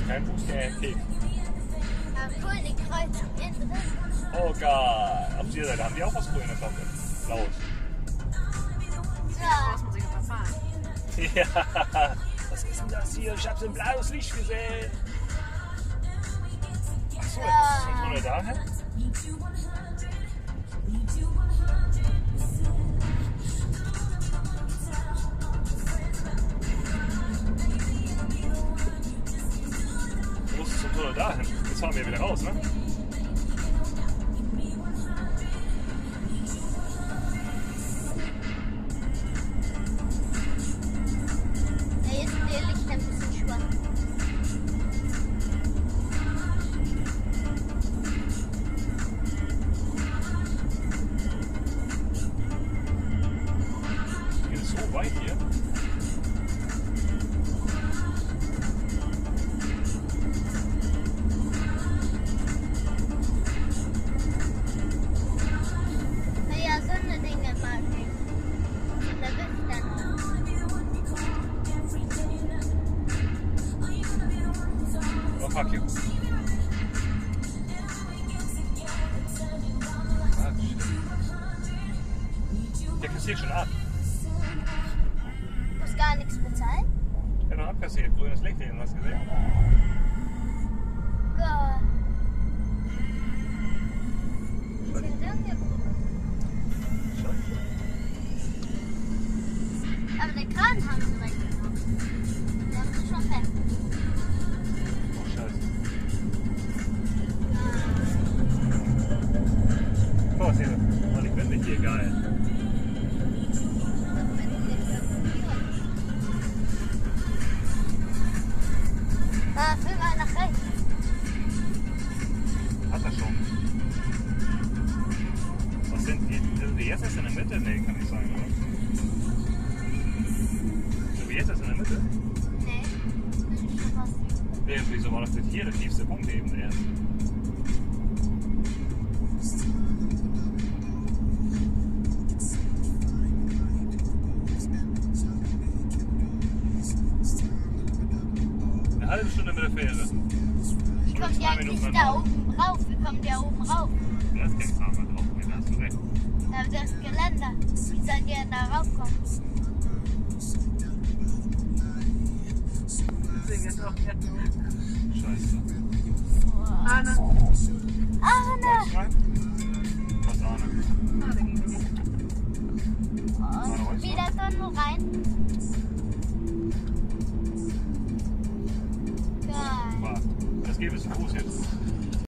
kein Fußgängerweg. Cool, die Kreuzung innen drin. Oh geil. Auf dieser Seite haben die auch was Grünes auf dem Blaues. So. Muss man sich aber fahren. Ja. Was ist denn das hier? Ich hab's im blaues Licht gesehen. Achso, jetzt ist die Kontrolle dahin. Wo ist die Kontrolle dahin? Jetzt fahren wir wieder raus, ne? Ja, jetzt ist der Licht ein bisschen schwach. Hier ist so weit hier. Naja, so eine Dinge mag ich. Und da bist du dann auch. Oh fuck you. Der kassiert schon ab. Du musst gar nichts bezahlen. Er hat noch abkassiert. Grünes Licht, hast du gesehen? Gott. Wir sind angekommen. Aber den Kran haben sie weggenommen. Der ist schon weg. Oh scheiße. Oh, seht ihr. Oh, die Wände hier, geil. Ah, führ mal nach rechts. Hat er schon. Was sind die jetzt erst in der Mitte? Nee, kann nicht sein, oder? Sind wir jetzt erst in der Mitte? Nee, das ist schon fast. Wieso war das jetzt hier der tiefste Punkt eben erst? Eine halbe Stunde mit der Fähre. Wie kommt ihr eigentlich da oben rauf? Wie kommt ihr oben rauf? Da ist kein Kram mehr drauf, da hast du recht. Da ist das Geländer. Wie sollt ihr da raufkommen? Deswegen ist auch jetzt. Scheiße. Arne. Arne! Rein? Was Arne? Ah, da ging wir nicht. Wieder da nur rein. Geil. Das gäbe es zu Fuß jetzt.